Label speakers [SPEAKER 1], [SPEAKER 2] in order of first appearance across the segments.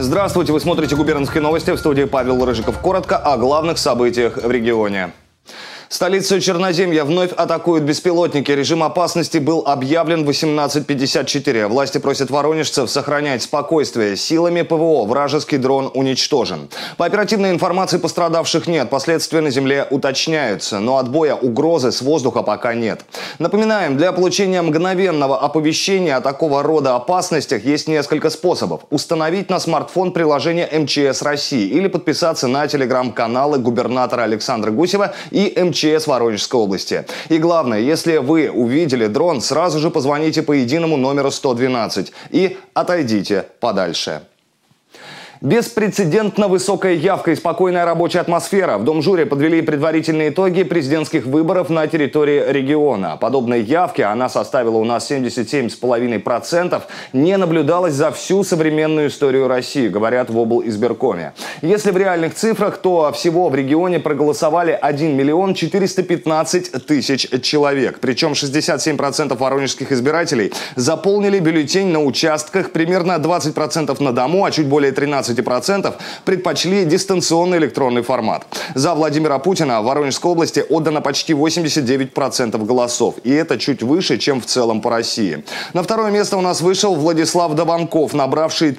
[SPEAKER 1] Здравствуйте, вы смотрите «Губернские новости», в студии Павел Рыжиков. Коротко о главных событиях в регионе. Столицу Черноземья вновь атакуют беспилотники. Режим опасности был объявлен в 18:54. Власти просят воронежцев сохранять спокойствие. Силами ПВО вражеский дрон уничтожен. По оперативной информации пострадавших нет. Последствия на земле уточняются. Но отбоя угрозы с воздуха пока нет. Напоминаем, для получения мгновенного оповещения о такого рода опасностях есть несколько способов. Установить на смартфон приложение МЧС России или подписаться на телеграм-каналы губернатора Александра Гусева и МЧС Воронежской области. И главное, если вы увидели дрон, сразу же позвоните по единому номеру 112 и отойдите подальше. Беспрецедентно высокая явка и спокойная рабочая атмосфера. В Домжуре подвели предварительные итоги президентских выборов на территории региона. Подобной явки, она составила у нас 77,5%, не наблюдалось за всю современную историю России, говорят в облизбиркоме. Если в реальных цифрах, то всего в регионе проголосовали 1 415 000 человек. Причем 67% воронежских избирателей заполнили бюллетень на участках, примерно 20% на дому, а чуть более 13% предпочли дистанционный электронный формат. За Владимира Путина в Воронежской области отдано почти 89% голосов. И это чуть выше, чем в целом по России. На второе место у нас вышел Владислав Дованков, набравший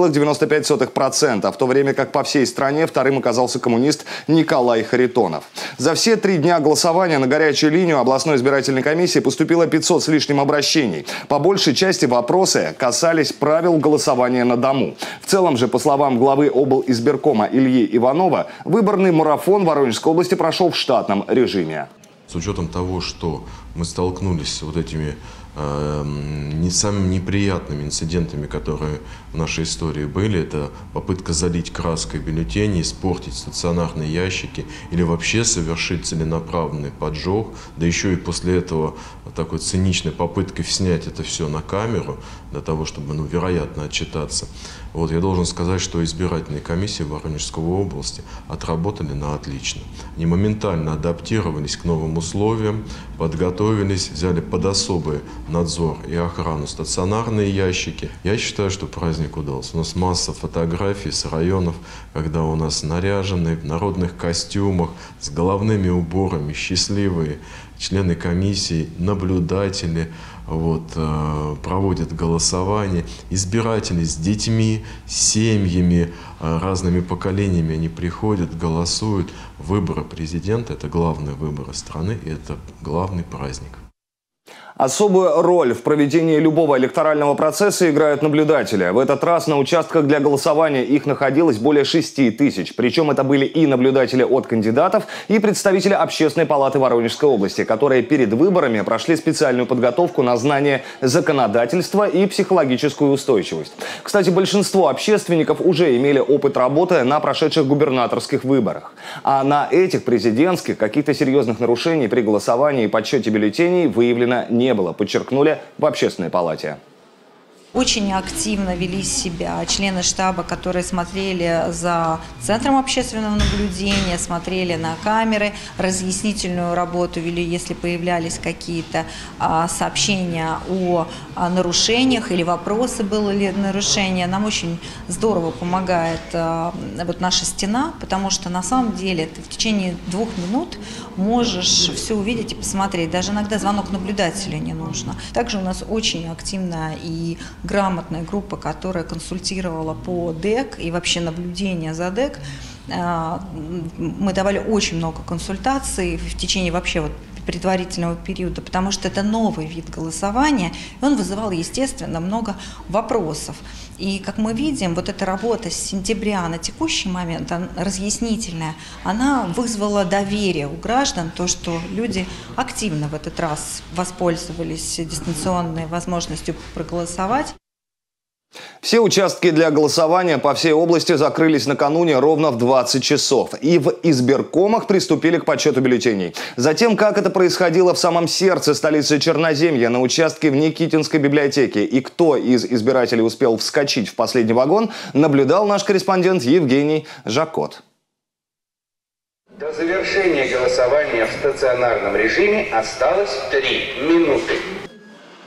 [SPEAKER 1] 3,95%, в то время как по всей стране вторым оказался коммунист Николай Харитонов. За все 3 дня голосования на горячую линию областной избирательной комиссии поступило 500 с лишним обращений. По большей части вопросы касались правил голосования на дому. В целом же, по словам главы облизбиркома Ильи Иванова, выборный марафон Воронежской области прошел в штатном режиме.
[SPEAKER 2] С учетом того, что мы столкнулись с вот этими не самыми неприятными инцидентами, которые в нашей истории были, это попытка залить краской бюллетени, испортить стационарные ящики или вообще совершить целенаправленный поджог, да еще и после этого такой циничной попыткой снять это все на камеру, для того, чтобы, вероятно, отчитаться. Вот, я должен сказать, что избирательные комиссии Воронежской области отработали на отлично. Они моментально адаптировались к новым условиям, подготовились, взяли под особый надзор и охрану стационарные ящики. Я считаю, что праздник удался. У нас масса фотографий с районов, когда у нас наряженные в народных костюмах, с головными уборами, счастливые члены комиссии, наблюдатели, проводят голосование, избиратели с детьми, семьями, разными поколениями, они приходят, голосуют. Выборы президента – это главные выборы страны, и это главный праздник.
[SPEAKER 1] Особую роль в проведении любого электорального процесса играют наблюдатели. В этот раз на участках для голосования их находилось более 6 000. Причем это были и наблюдатели от кандидатов, и представители Общественной палаты Воронежской области, которые перед выборами прошли специальную подготовку на знание законодательства и психологическую устойчивость. Кстати, большинство общественников уже имели опыт работы на прошедших губернаторских выборах. А на этих президентских каких-то серьезных нарушений при голосовании и подсчете бюллетеней выявлено не было, подчеркнули в Общественной палате.
[SPEAKER 3] Очень активно вели себя члены штаба, которые смотрели за Центром общественного наблюдения, смотрели на камеры, разъяснительную работу вели, если появлялись какие-то сообщения о нарушениях или вопросы, было ли нарушение. Нам очень здорово помогает наша стена, потому что на самом деле ты в течение 2 минут можешь все увидеть и посмотреть. Даже иногда звонок наблюдателя не нужно. Также у нас очень активная и грамотная группа, которая консультировала по ДЭК и вообще наблюдение за ДЭК. Мы давали очень много консультаций в течение вообще предварительного периода, потому что это новый вид голосования, и он вызывал, естественно, много вопросов. И, как мы видим, эта работа с сентября на текущий момент, разъяснительная, она вызвала доверие у граждан, то, что люди активно в этот раз воспользовались дистанционной возможностью проголосовать.
[SPEAKER 1] Все участки для голосования по всей области закрылись накануне ровно в 20 часов. И в избиркомах приступили к подсчету бюллетеней. Затем, как это происходило в самом сердце столицы Черноземья, на участке в Никитинской библиотеке, и кто из избирателей успел вскочить в последний вагон, наблюдал наш корреспондент Евгений Жакот.
[SPEAKER 4] До завершения голосования в стационарном режиме осталось 3 минуты.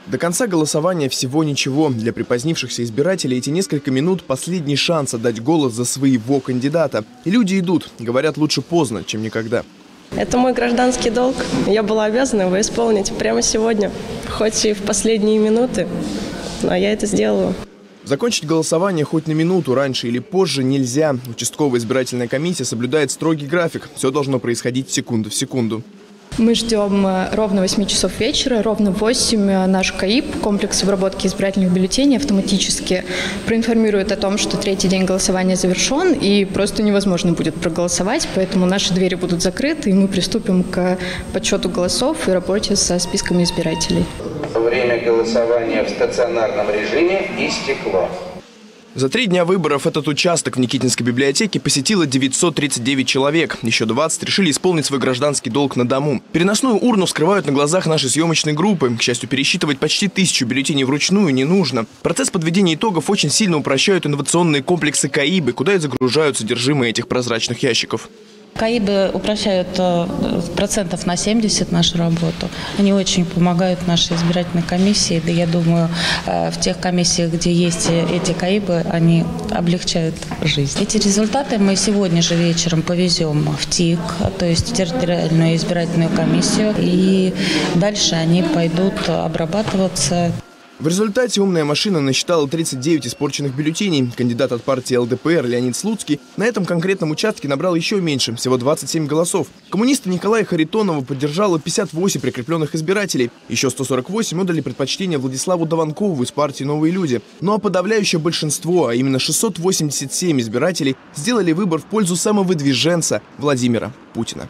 [SPEAKER 5] До конца голосования всего ничего. Для припозднившихся избирателей эти несколько минут – последний шанс отдать голос за своего кандидата. И люди идут. Говорят, лучше поздно, чем никогда.
[SPEAKER 6] Это мой гражданский долг. Я была обязана его исполнить прямо сегодня. Хоть и в последние минуты, но я это сделаю.
[SPEAKER 5] Закончить голосование хоть на минуту раньше или позже нельзя. Участковая избирательная комиссия соблюдает строгий график. Все должно происходить секунду в секунду.
[SPEAKER 7] Мы ждем ровно 8 часов вечера, ровно в 8 наш КАИБ, комплекс обработки избирательных бюллетеней, автоматически проинформирует о том, что третий день голосования завершен и просто невозможно будет проголосовать, поэтому наши двери будут закрыты и мы приступим к подсчету голосов и работе со списками избирателей.
[SPEAKER 8] Время голосования в стационарном режиме истекло.
[SPEAKER 5] За 3 дня выборов этот участок в Никитинской библиотеке посетило 939 человек. Еще 20 решили исполнить свой гражданский долг на дому. Переносную урну вскрывают на глазах нашей съемочной группы. К счастью, пересчитывать почти 1000 бюллетеней вручную не нужно. Процесс подведения итогов очень сильно упрощают инновационные комплексы КАИБы, куда и загружают содержимое этих прозрачных ящиков.
[SPEAKER 9] КАИБы упрощают процентов на 70 нашу работу. Они очень помогают нашей избирательной комиссии. Да я думаю, в тех комиссиях, где есть эти КАИБы, они облегчают жизнь. Эти результаты мы сегодня же вечером повезем в ТИК, то есть в территориальную избирательную комиссию. И дальше они пойдут обрабатываться.
[SPEAKER 5] В результате умная машина насчитала 39 испорченных бюллетеней. Кандидат от партии ЛДПР Леонид Слуцкий на этом конкретном участке набрал еще меньше, всего 27 голосов. Коммуниста Николая Харитонова поддержало 58 прикрепленных избирателей. Еще 148 отдали предпочтение Владиславу Даванкову из партии «Новые люди». Ну а подавляющее большинство, а именно 687 избирателей, сделали выбор в пользу самовыдвиженца Владимира Путина.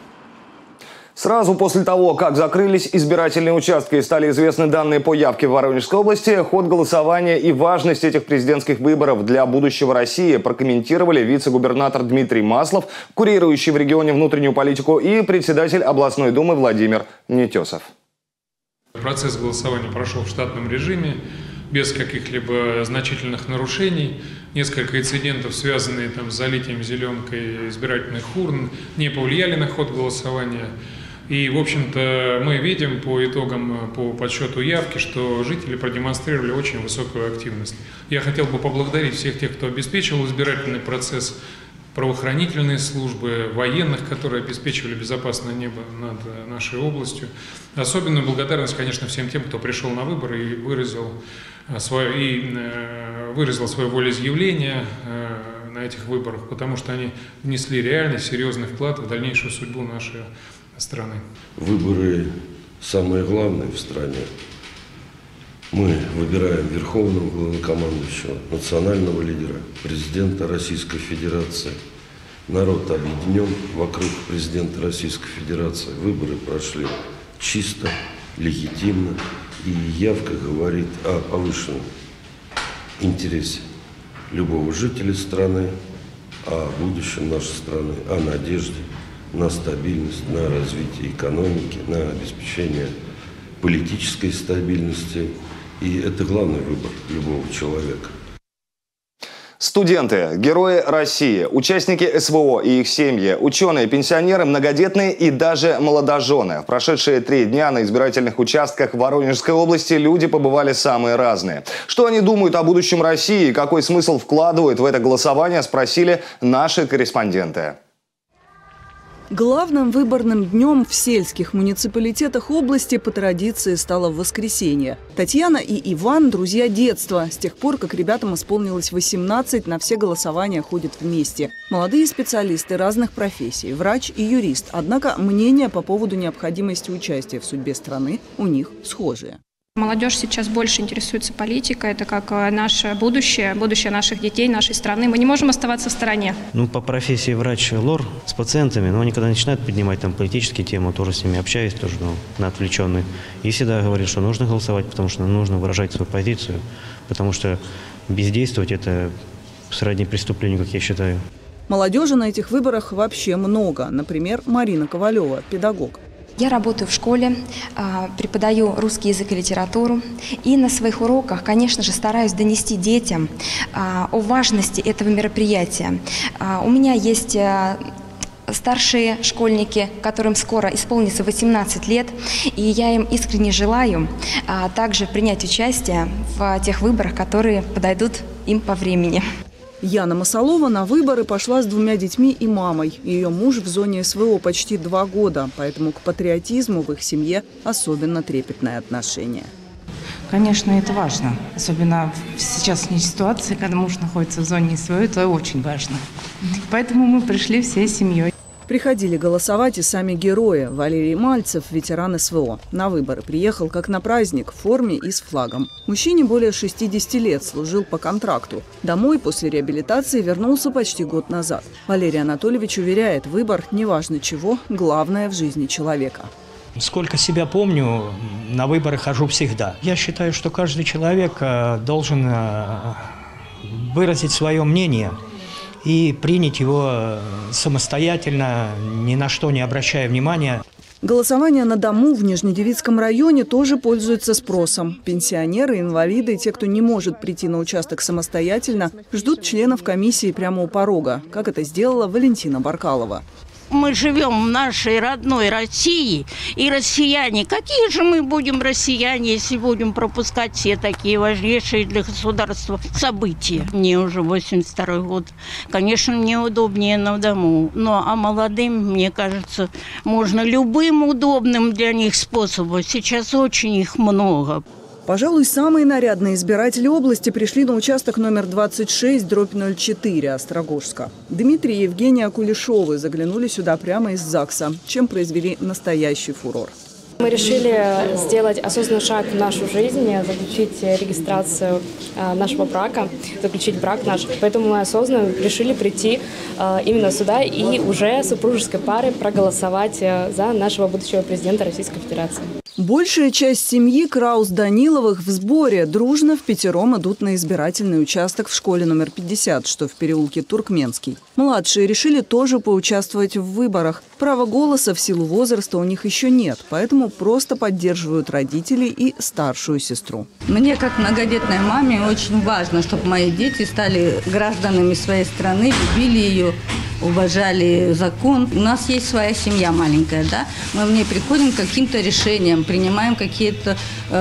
[SPEAKER 1] Сразу после того, как закрылись избирательные участки и стали известны данные по явке в Воронежской области, ход голосования и важность этих президентских выборов для будущего России прокомментировали вице-губернатор Дмитрий Маслов, курирующий в регионе внутреннюю политику, и председатель областной думы Владимир Нетесов.
[SPEAKER 10] Процесс голосования прошел в штатном режиме, без каких-либо значительных нарушений. Несколько инцидентов, связанные с залитием зеленкой избирательных урн, не повлияли на ход голосования. И, в общем-то, мы видим по итогам, по подсчету явки, что жители продемонстрировали очень высокую активность. Я хотел бы поблагодарить всех тех, кто обеспечивал избирательный процесс, правоохранительные службы, военных, которые обеспечивали безопасное небо над нашей областью. Особенную благодарность, конечно, всем тем, кто пришел на выборы и выразил свое волеизъявление на этих выборах, потому что они внесли реальный, серьезный вклад в дальнейшую судьбу нашей страны.
[SPEAKER 11] Выборы самое главное в стране. Мы выбираем верховного главнокомандующего, национального лидера, президента Российской Федерации. Народ объединен вокруг президента Российской Федерации. Выборы прошли чисто, легитимно. И явка говорит о повышенном интересе любого жителя страны, о будущем нашей страны, о надежде на стабильность, на развитие экономики, на обеспечение политической стабильности. И это главный выбор любого человека.
[SPEAKER 1] Студенты, герои России, участники СВО и их семьи, ученые, пенсионеры, многодетные и даже молодожены. В прошедшие 3 дня на избирательных участках Воронежской области люди побывали самые разные. Что они думают о будущем России и какой смысл вкладывают в это голосование, спросили наши корреспонденты.
[SPEAKER 12] Главным выборным днем в сельских муниципалитетах области по традиции стало воскресенье. Татьяна и Иван – друзья детства. С тех пор, как ребятам исполнилось 18, на все голосования ходят вместе. Молодые специалисты разных профессий – врач и юрист. Однако мнения по поводу необходимости участия в судьбе страны у них схожие.
[SPEAKER 13] Молодежь сейчас больше интересуется политикой, это как наше будущее, будущее наших детей, нашей страны. Мы не можем оставаться в стороне.
[SPEAKER 14] По профессии врач-лор с пациентами, но они когда начинают поднимать политические темы, тоже с ними общаюсь, тоже на отвлеченные. И всегда говорю, что нужно голосовать, потому что нужно выражать свою позицию, потому что бездействовать – это сродни преступлению, как я считаю.
[SPEAKER 12] Молодежи на этих выборах вообще много. Например, Марина Ковалева, педагог.
[SPEAKER 15] Я работаю в школе, преподаю русский язык и литературу. И на своих уроках, конечно же, стараюсь донести детям о важности этого мероприятия. У меня есть старшие школьники, которым скоро исполнится 18 лет. И я им искренне желаю также принять участие в тех выборах, которые подойдут им по времени.
[SPEAKER 12] Яна Масалова на выборы пошла с 2 детьми и мамой. Ее муж в зоне СВО почти 2 года, поэтому к патриотизму в их семье особенно трепетное отношение.
[SPEAKER 16] Конечно, это важно. Особенно в сейчасшней ситуации, когда муж находится в зоне СВО, это очень важно. Поэтому мы пришли всей семьей.
[SPEAKER 12] Приходили голосовать и сами герои. Валерий Мальцев, ветеран СВО. На выборы приехал как на праздник, в форме и с флагом. Мужчине более 60 лет, служил по контракту. Домой после реабилитации вернулся почти год назад. Валерий Анатольевич уверяет, выбор неважно чего, главное в жизни человека.
[SPEAKER 17] Сколько себя помню, на выборы хожу всегда. Я считаю, что каждый человек должен выразить свое мнение и принять его самостоятельно, ни на что не обращая внимания.
[SPEAKER 12] Голосование на дому в Нижнедевицком районе тоже пользуется спросом. Пенсионеры, инвалиды и те, кто не может прийти на участок самостоятельно, ждут членов комиссии прямо у порога, как это сделала Валентина Баркалова.
[SPEAKER 18] Мы живем в нашей родной России, и россияне, какие же мы будем россияне, если будем пропускать все такие важнейшие для государства события? Мне уже 82-й год. Конечно, мне удобнее на дому, а молодым, мне кажется, можно любым удобным для них способом. Сейчас очень их много.
[SPEAKER 12] Пожалуй, самые нарядные избиратели области пришли на участок номер 26/04 Острогожска. Дмитрий и Евгения Кулешовы заглянули сюда прямо из ЗАГСа, чем произвели настоящий фурор.
[SPEAKER 19] Мы решили сделать осознанный шаг в нашу жизнь, заключить регистрацию нашего брака, заключить брак наш. Поэтому мы осознанно решили прийти именно сюда и уже супружеской парой проголосовать за нашего будущего президента Российской Федерации.
[SPEAKER 12] Большая часть семьи Краус-Даниловых в сборе. Дружно впятером идут на избирательный участок в школе номер 50, что в переулке Туркменский. Младшие решили тоже поучаствовать в выборах. Права голоса в силу возраста у них еще нет, поэтому просто поддерживают родителей и старшую сестру.
[SPEAKER 20] Мне, как многодетной маме, очень важно, чтобы мои дети стали гражданами своей страны, любили ее, уважали закон. У нас есть своя семья маленькая, да? Мы в ней приходим к каким-то решениям, принимаем какие-то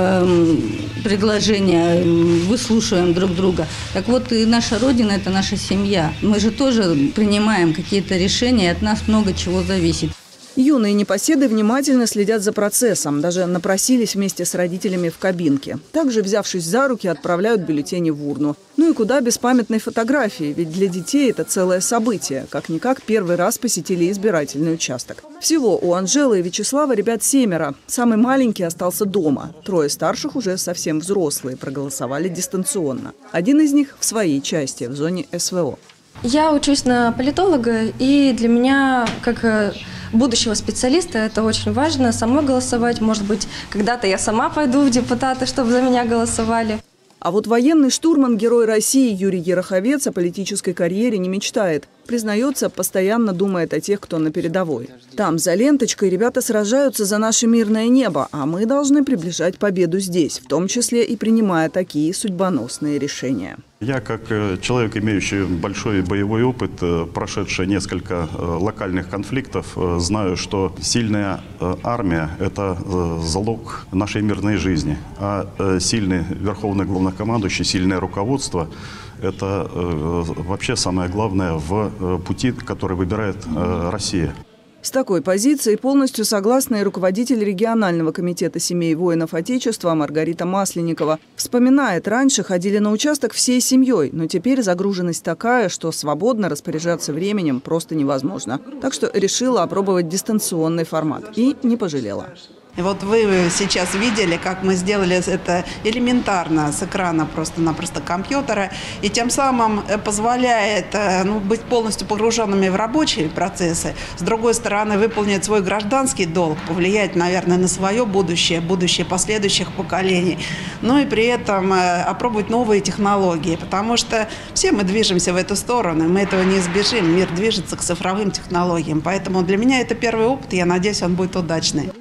[SPEAKER 20] предложения, выслушиваем друг друга. Так вот, и наша Родина – это наша семья. Мы же тоже принимаем какие-то решения, и от нас много чего зависит.
[SPEAKER 12] Юные непоседы внимательно следят за процессом. Даже напросились вместе с родителями в кабинке. Также, взявшись за руки, отправляют бюллетени в урну. Ну и куда без памятной фотографии, ведь для детей это целое событие. Как-никак первый раз посетили избирательный участок. Всего у Анжелы и Вячеслава ребят 7. Самый маленький остался дома. 3 старших уже совсем взрослые, проголосовали дистанционно. Один из них в своей части, в зоне СВО.
[SPEAKER 21] Я учусь на политолога, и для меня, как будущего специалиста, это очень важно самой голосовать. Может быть, когда-то я сама пойду в депутаты, чтобы за меня голосовали.
[SPEAKER 12] А вот военный штурман, герой России Юрий Ероховец о политической карьере не мечтает. Признается, постоянно думает о тех, кто на передовой. Там, за ленточкой, ребята сражаются за наше мирное небо, а мы должны приближать победу здесь, в том числе и принимая такие судьбоносные решения.
[SPEAKER 22] Я, как человек, имеющий большой боевой опыт, прошедший несколько локальных конфликтов, знаю, что сильная армия – это залог нашей мирной жизни. А сильный верховный главнокомандующий, сильное руководство – это вообще самое главное в пути, который выбирает Россия.
[SPEAKER 12] С такой позицией полностью согласна и руководитель регионального комитета семей воинов Отечества Маргарита Масленникова. Вспоминает, раньше ходили на участок всей семьей, но теперь загруженность такая, что свободно распоряжаться временем просто невозможно. Так что решила опробовать дистанционный формат и не пожалела.
[SPEAKER 23] И вот вы сейчас видели, как мы сделали это элементарно с экрана просто-напросто компьютера. И тем самым позволяет быть полностью погруженными в рабочие процессы. С другой стороны, выполнить свой гражданский долг, повлиять, наверное, на свое будущее, будущее последующих поколений. Ну и при этом опробовать новые технологии. Потому что все мы движемся в эту сторону, мы этого не избежим. Мир движется к цифровым технологиям. Поэтому для меня это первый опыт, я надеюсь, он будет удачный.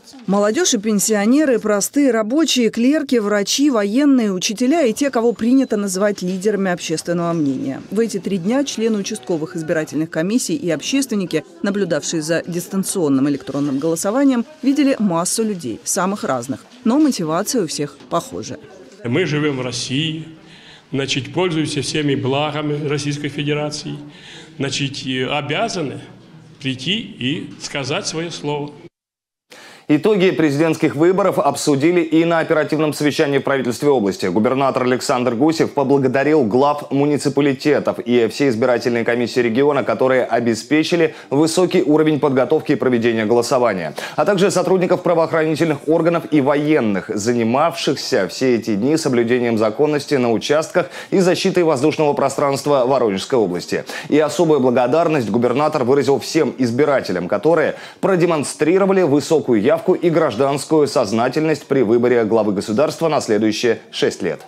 [SPEAKER 12] Молодежь и пенсионеры, простые рабочие, клерки, врачи, военные, учителя и те, кого принято называть лидерами общественного мнения. В эти 3 дня члены участковых избирательных комиссий и общественники, наблюдавшие за дистанционным электронным голосованием, видели массу людей, самых разных. Но мотивация у всех похожая.
[SPEAKER 2] Мы живем в России, значит, пользуемся всеми благами Российской Федерации, значит, обязаны прийти и сказать свое слово.
[SPEAKER 1] Итоги президентских выборов обсудили и на оперативном совещании в правительстве области. Губернатор Александр Гусев поблагодарил глав муниципалитетов и все избирательные комиссии региона, которые обеспечили высокий уровень подготовки и проведения голосования, а также сотрудников правоохранительных органов и военных, занимавшихся все эти дни соблюдением законности на участках и защитой воздушного пространства Воронежской области. И особую благодарность губернатор выразил всем избирателям, которые продемонстрировали высокую явку и гражданскую сознательность при выборе главы государства на следующие 6 лет.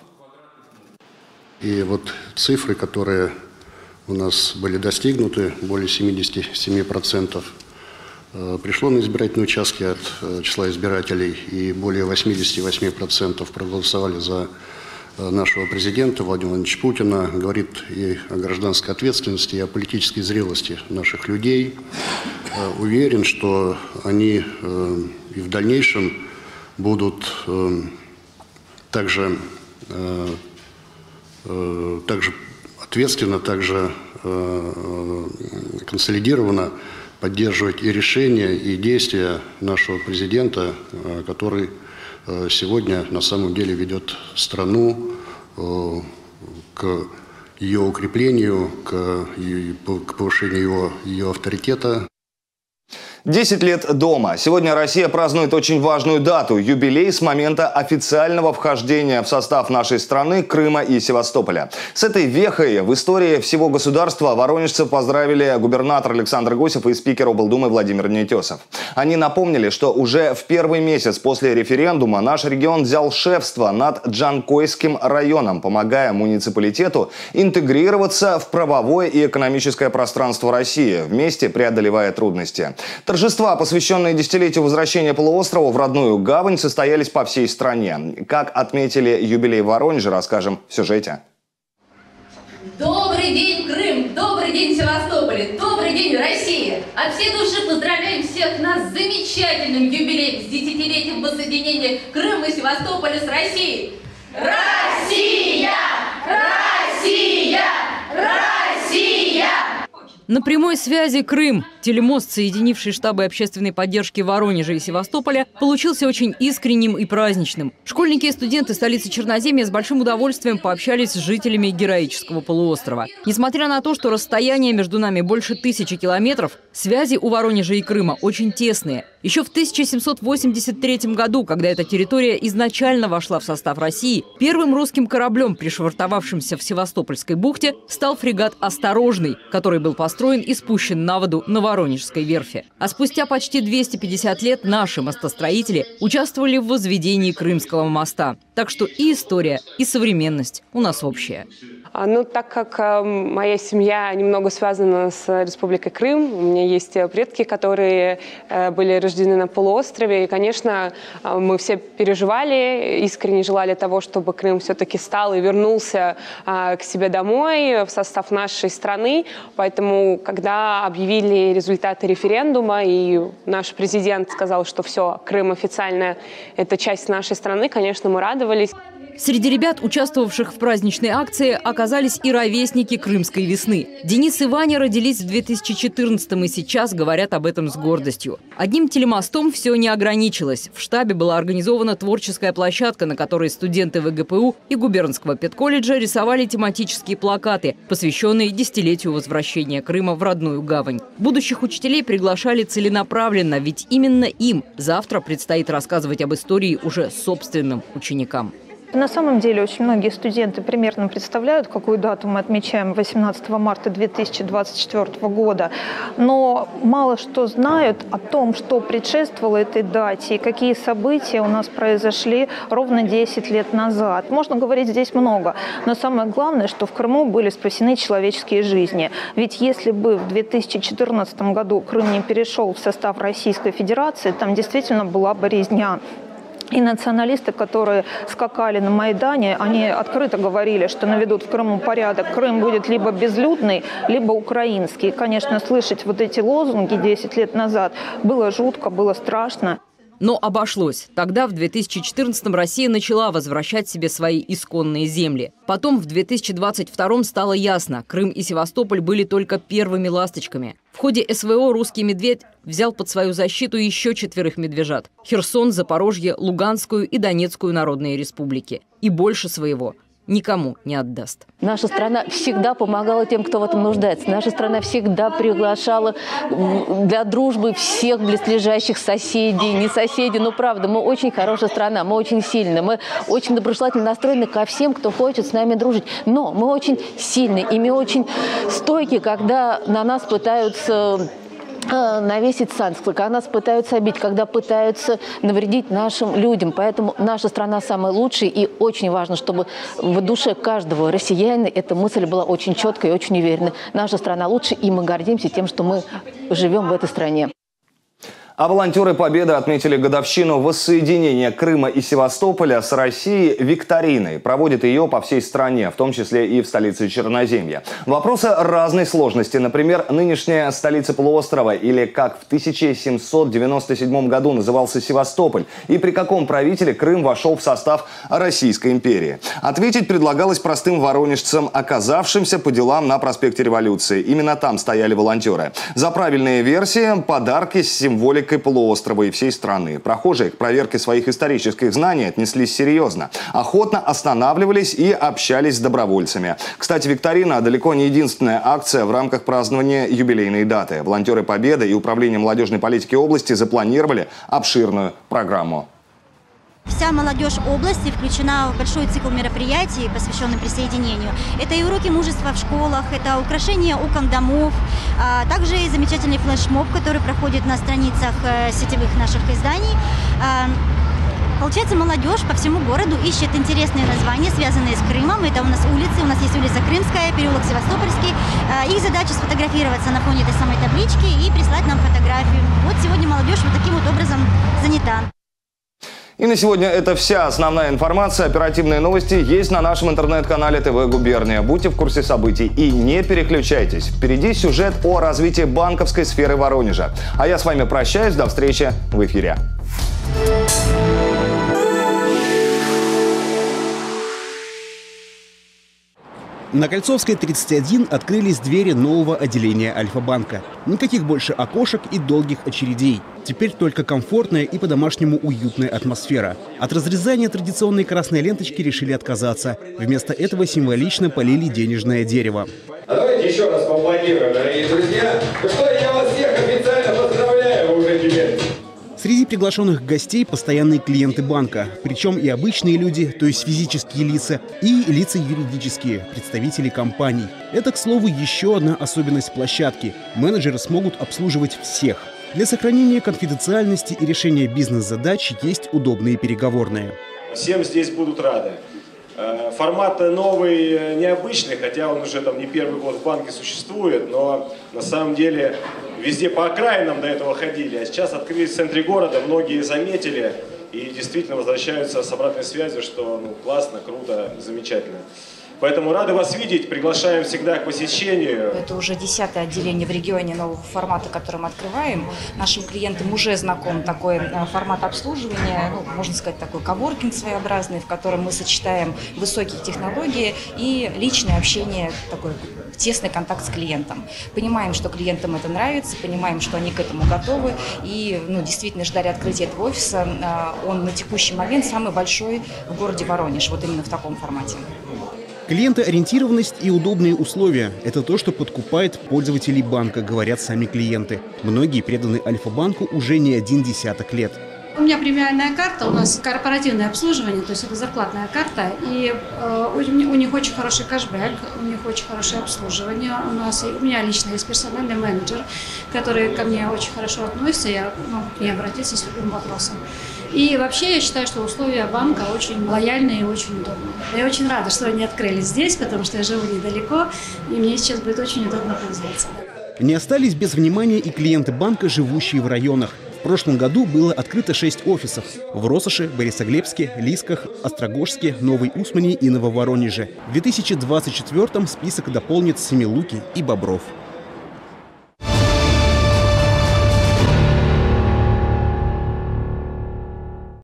[SPEAKER 3] И вот цифры, которые у нас были достигнуты, более 77%, пришло на избирательные участки от числа избирателей, и более 88% проголосовали за нашего президента Владимира Владимировича Путина, говорит и о гражданской ответственности, и о политической зрелости наших людей. Уверен, что они и в дальнейшем будут также ответственно, также консолидированно поддерживать и решения, и действия нашего президента, который сегодня на самом деле ведет страну к ее укреплению, к повышению ее авторитета.
[SPEAKER 1] 10 лет дома. Сегодня Россия празднует очень важную дату – юбилей с момента официального вхождения в состав нашей страны Крыма и Севастополя. С этой вехой в истории всего государства воронежцев поздравили губернатор Александр Гусев и спикер облдумы Владимир Нетесов. Они напомнили, что уже в первый месяц после референдума наш регион взял шефство над Джанкойским районом, помогая муниципалитету интегрироваться в правовое и экономическое пространство России, вместе преодолевая трудности. Торжества, посвященные десятилетию возвращения полуострова в родную гавань, состоялись по всей стране. Как отметили юбилей в Воронеже, расскажем в сюжете.
[SPEAKER 4] Добрый день, Крым! Добрый день, Севастополь! Добрый день, Россия! От всей души поздравляем всех нас с замечательным юбилеем, с десятилетием воссоединения Крыма и Севастополя с Россией! Россия! Россия! Россия!
[SPEAKER 24] На прямой связи Крым. Телемост, соединивший штабы общественной поддержки Воронежа и Севастополя, получился очень искренним и праздничным. Школьники и студенты столицы Черноземья с большим удовольствием пообщались с жителями героического полуострова. Несмотря на то, что расстояние между нами больше 1000 километров, связи у Воронежа и Крыма очень тесные. Еще в 1783 году, когда эта территория изначально вошла в состав России, первым русским кораблем, пришвартовавшимся в Севастопольской бухте, стал фрегат «Осторожный», который был построен и спущен на воду на Воронежской верфи. А спустя почти 250 лет наши мостостроители участвовали в возведении Крымского моста. Так что и история, и современность у нас общая.
[SPEAKER 25] Ну, так как моя семья немного связана с Республикой Крым, у меня есть предки, которые были рождены на полуострове, и, конечно, мы все переживали, искренне желали того, чтобы Крым все-таки стал и вернулся к себе домой, в состав нашей страны. Поэтому, когда объявили результаты референдума, и наш президент сказал, что все, Крым официально – это часть нашей страны, конечно, мы радовались.
[SPEAKER 24] Среди ребят, участвовавших в праздничной акции, оказались и ровесники крымской весны. Денис и Ваня родились в 2014-м и сейчас говорят об этом с гордостью. Одним телемостом все не ограничилось. В штабе была организована творческая площадка, на которой студенты ВГПУ и губернского педколледжа рисовали тематические плакаты, посвященные десятилетию возвращения Крыма в родную гавань. Будущих учителей приглашали целенаправленно, ведь именно им завтра предстоит рассказывать об истории уже собственным ученикам.
[SPEAKER 5] На самом деле очень многие студенты примерно представляют, какую дату мы отмечаем 18 марта 2024 года, но мало что знают о том, что предшествовало этой дате и какие события у нас произошли ровно 10 лет назад. Можно говорить здесь много, но самое главное, что в Крыму были спасены человеческие жизни. Ведь если бы в 2014 году Крым не перешел в состав Российской Федерации, там действительно была бы резня. И националисты, которые скакали на Майдане, они открыто говорили, что наведут в Крыму порядок. Крым будет либо безлюдный, либо украинский. И, конечно, слышать вот эти лозунги 10 лет назад было жутко, было страшно.
[SPEAKER 24] Но обошлось. Тогда, в 2014-м, Россия начала возвращать себе свои исконные земли. Потом, в 2022-м, стало ясно, Крым и Севастополь были только первыми ласточками. В ходе СВО «Русский медведь» взял под свою защиту еще 4 медвежат – Херсон, Запорожье, Луганскую и Донецкую народные республики. И больше своего никому не отдаст.
[SPEAKER 6] Наша страна всегда помогала тем, кто в этом нуждается. Наша страна всегда приглашала для дружбы всех близлежащих соседей, не соседей, но правда, мы очень хорошая страна, мы очень сильные, мы очень доброжелательно настроены ко всем, кто хочет с нами дружить. Но мы очень сильные, и мы очень стойкие, когда на нас пытаются навесить санкции, когда нас пытаются обидеть, когда пытаются навредить нашим людям. Поэтому наша страна самая лучшая, и очень важно, чтобы в душе каждого россиянина эта мысль была очень четкой и очень уверенной. Наша страна лучше, и мы гордимся тем, что мы живем в этой стране.
[SPEAKER 1] А волонтеры Победы отметили годовщину воссоединения Крыма и Севастополя с Россией викториной. Проводят ее по всей стране, в том числе и в столице Черноземья. Вопросы разной сложности. Например, нынешняя столица полуострова, или как в 1797 году назывался Севастополь, и при каком правителе Крым вошел в состав Российской империи. Ответить предлагалось простым воронежцам, оказавшимся по делам на проспекте Революции. Именно там стояли волонтеры. За правильные версии – подарки с символикой полуострова и всей страны. Прохожие к проверке своих исторических знаний отнеслись серьезно. Охотно останавливались и общались с добровольцами. Кстати, викторина далеко не единственная акция в рамках празднования юбилейной даты. Волонтеры Победы и Управление молодежной политики области запланировали обширную программу.
[SPEAKER 7] Вся молодежь области включена в большой цикл мероприятий, посвященный присоединению. Это и уроки мужества в школах, это украшение окон домов, а также и замечательный флешмоб, который проходит на страницах сетевых наших изданий. Получается, молодежь по всему городу ищет интересные названия, связанные с Крымом. Это у нас улицы, у нас есть улица Крымская, переулок Севастопольский. Их задача сфотографироваться на фоне этой самой таблички и прислать нам фотографию. Вот сегодня молодежь вот таким вот образом занята.
[SPEAKER 1] И на сегодня это вся основная информация. Оперативные новости есть на нашем интернет-канале ТВ Губерния. Будьте в курсе событий и не переключайтесь. Впереди сюжет о развитии банковской сферы Воронежа. А я с вами прощаюсь. До встречи в эфире.
[SPEAKER 8] На Кольцовской, 31, открылись двери нового отделения Альфа-банка. Никаких больше окошек и долгих очередей. Теперь только комфортная и по-домашнему уютная атмосфера. От разрезания традиционной красной ленточки решили отказаться. Вместо этого символично полили денежное дерево.
[SPEAKER 9] А давайте еще раз поаплодируем, дорогие друзья. Ну что, я вас всех официально поздравляю уже теперь.
[SPEAKER 8] Среди приглашенных гостей постоянные клиенты банка. Причем и обычные люди, то есть физические лица, и лица юридические, представители компаний. Это, к слову, еще одна особенность площадки. Менеджеры смогут обслуживать всех. Для сохранения конфиденциальности и решения бизнес-задач есть удобные переговорные.
[SPEAKER 26] Всем здесь будут рады. Формат новый, необычный, хотя он уже там не первый год в банке существует, но на самом деле везде по окраинам до этого ходили, а сейчас открылись в центре города, многие заметили и действительно возвращаются с обратной связью, что классно, круто, замечательно. Поэтому рады вас видеть, приглашаем всегда к посещению.
[SPEAKER 27] Это уже 10-е отделение в регионе нового формата, который мы открываем. Нашим клиентам уже знаком такой формат обслуживания, можно сказать, такой коворкинг своеобразный, в котором мы сочетаем высокие технологии и личное общение, такой тесный контакт с клиентом. Понимаем, что клиентам это нравится, понимаем, что они к этому готовы и действительно ждали открытия этого офиса. Он на текущий момент самый большой в городе Воронеж, вот именно в таком формате.
[SPEAKER 8] Клиентоориентированность и удобные условия – это то, что подкупает пользователей банка, говорят сами клиенты. Многие преданы Альфа-банку уже не один десяток лет.
[SPEAKER 10] У меня премиальная карта, у нас корпоративное обслуживание, то есть это зарплатная карта, и у них очень хороший кэшбэк, у них очень хорошее обслуживание. У меня лично есть персональный менеджер, который ко мне очень хорошо относится, я могу к ней обратиться с любым вопросом. И вообще я считаю, что условия банка очень лояльные и очень удобные. Я очень рада, что они открылись здесь, потому что я живу недалеко, и мне сейчас будет очень удобно пользоваться.
[SPEAKER 8] Не остались без внимания и клиенты банка, живущие в районах. В прошлом году было открыто 6 офисов – в Россоши, Борисоглебске, Лисках, Острогожске, Новой Усмани и Нововоронеже. В 2024-м список дополнит Семилуки и Бобров.